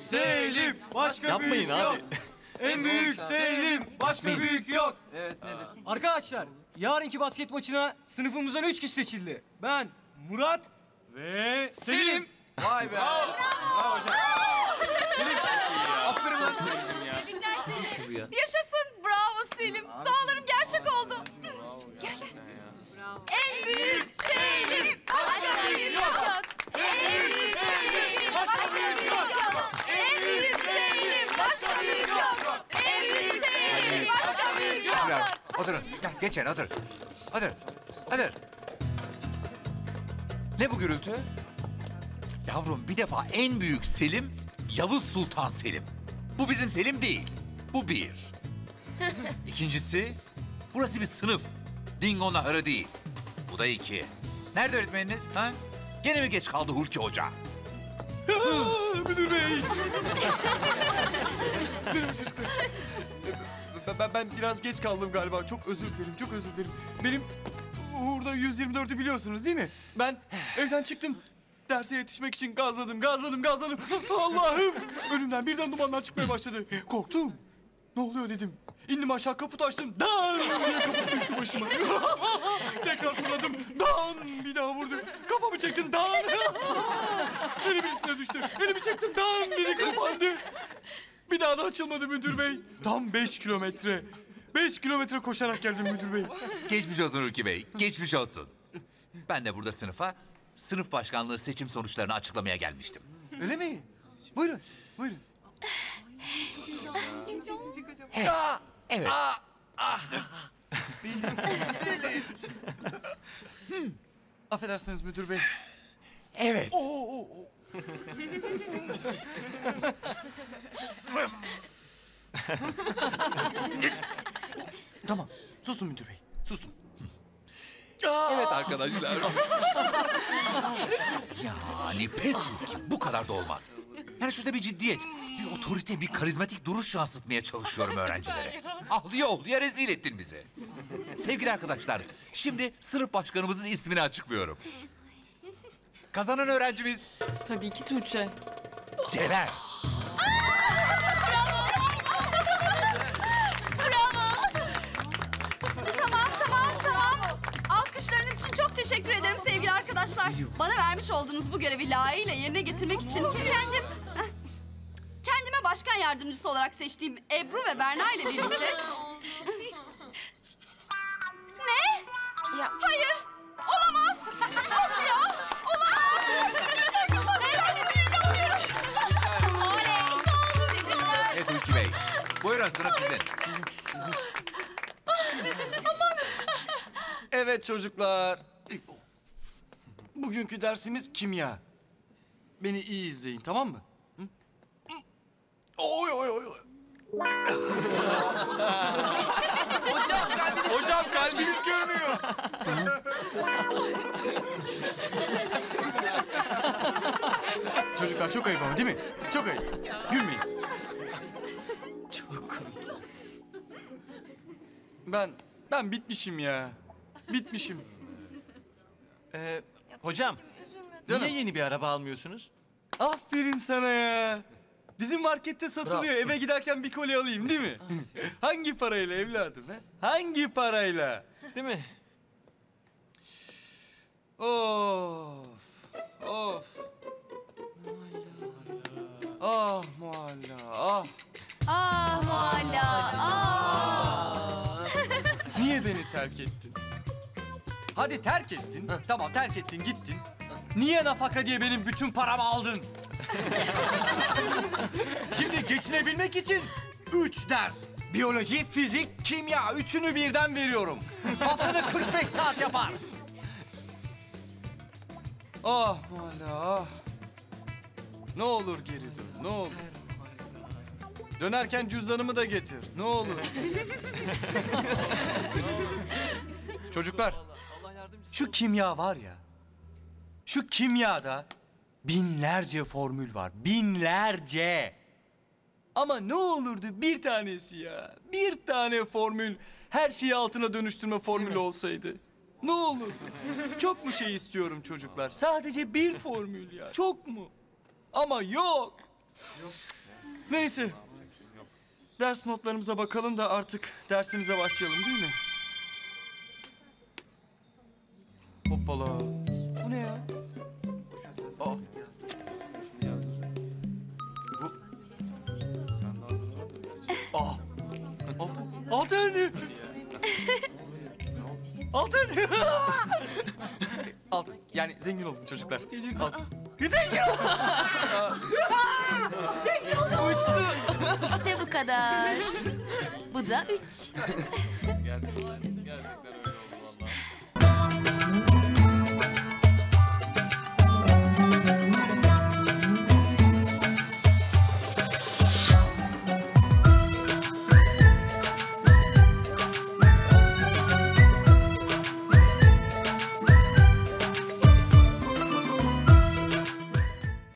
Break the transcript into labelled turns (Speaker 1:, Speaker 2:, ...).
Speaker 1: Selim, başka
Speaker 2: Yapmayın
Speaker 1: büyük
Speaker 2: abi.
Speaker 1: yok. En büyük Selim, başka büyük yok.
Speaker 3: Evet nedir?
Speaker 1: Arkadaşlar, yarınki basket maçına sınıfımızdan 3 kişi seçildi. Ben, Murat ve Selim.
Speaker 3: Vay be. Bravo hocam. Selim. Aferin lan Selim.
Speaker 4: Tebrikler Selim. Yaşasın. Bravo Selim. Sağlarım gerçek oldu. Gel gel. En büyük Selim. Başka büyük yok. En büyük Selim. Başka büyük yok. En büyük Selim. Başka büyük yok. En büyük Selim. Başka büyük yok.
Speaker 3: Bravo. Oturun. Gel geçin otur. Otur. Otur. Ne bu gürültü? Yavrum bir defa en büyük Selim Yavuz Sultan Selim. Bu bizim Selim değil. Bu bir. İkincisi burası bir sınıf. Dingo Naharı değil. Bu da iki. Nerede öğretmeniniz? Ha? Gene mi geç kaldı Hulki Hoca?
Speaker 1: Müdür bey. Ben biraz geç kaldım galiba. Çok özür dilerim, çok özür dilerim. Benim uğurda 124'ü biliyorsunuz değil mi? Ben evden çıktım. Derse yetişmek için gazladım. Allah'ım! Önümden birden dumanlar çıkmaya başladı. Korktum. Ne oluyor dedim. İndim aşağı, kaput açtım. Dan diye kaput düştü başıma. Tekrar fırladım. Dan bir daha vurdu. Kafamı çektim. Dan. Elimin üstüne düştü. Elimi çektim. Dan dedi, kapandı. Bir daha da açılmadı müdür bey. Tam 5 kilometre. 5 kilometre koşarak geldim müdür bey.
Speaker 3: Geçmiş olsun Hulki Bey, geçmiş olsun. Ben de burada sınıf başkanlığı seçim sonuçlarını açıklamaya gelmiştim.
Speaker 1: Öyle mi? Buyurun, buyurun.
Speaker 3: Evet.
Speaker 1: Affedersiniz müdür bey.
Speaker 3: Evet.
Speaker 1: Tamam, susun müdür bey, sustum.
Speaker 3: Evet arkadaşlar. Yani pes Hulki, bu kadar da olmaz. Yani şurada bir ciddiyet, bir otorite, bir karizmatik duruş yansıtmaya çalışıyorum öğrencilere. Ağlaya rezil ettin bizi. Sevgili arkadaşlar, şimdi sınıf başkanımızın ismini açıklıyorum. Kazanan öğrencimiz
Speaker 5: Tabii ki Tuğçe.
Speaker 3: Ceren.
Speaker 4: Bravo. Tamam. Alkışlarınız için çok teşekkür ederim sevgili arkadaşlar. Bana vermiş olduğunuz bu görevi layığıyla yerine getirmek için kendime başkan yardımcısı olarak seçtiğim Ebru ve Berna ile birlikte... Ne?
Speaker 5: Ya
Speaker 4: Hayır. Olamaz. Of ya. Olamaz. Oley. Teşekkürler.
Speaker 3: Evet Hulki Bey. Buyurun sınıf sizin.
Speaker 1: Evet çocuklar. Bugünkü dersimiz kimya. Beni iyi izleyin, tamam mı? Hı? Oy. Hocam kalbiniz görmüyor. Çocuklar çok ayıp ama değil mi? Çok ayıp. Gülmeyin. Çok komik. Ben bitmişim ya. Bitmişim.
Speaker 2: Hocam,
Speaker 1: Canım.
Speaker 2: niye yeni bir araba almıyorsunuz?
Speaker 1: Aferin sana ya. Bizim markette satılıyor. Eve giderken bir kolye alayım değil mi? Hangi parayla evladım? He? Hangi parayla?
Speaker 2: Değil mi?
Speaker 1: Of. Ah Mualla, ah.
Speaker 4: Ah Mualla.
Speaker 1: Niye beni terk ettin? Hadi terk ettin. Tamam terk ettin, gittin. Niye nafaka diye benim bütün paramı aldın? Şimdi geçinebilmek için 3 ders. Biyoloji, fizik, kimya. Üçünü birden veriyorum. Haftada 45 saat yapar. Ah Mualla, ah. Ne olur geri dön, ne olur. Dönerken cüzdanımı da getir, ne olur. Çocuklar, şu kimya var ya, şu kimyada binlerce formül var, binlerce. Ama ne olurdu bir tanesi ya, bir tane formül her şeyi altına dönüştürme formülü olsaydı. Ne olur. Çok mu şey istiyorum çocuklar? Sadece bir formül ya, çok mu? Ama yok. Neyse. Ders notlarımıza bakalım da artık dersimize başlayalım değil mi? Hoppala. Bu ne ya? Aa. Bu... Aa. Altın. Altın. Altın. Yani zengin oldum çocuklar. Altın. Zengin oldum. Uçtu.
Speaker 4: İşte bu kadar. Bu da 3.
Speaker 1: Gerçekten.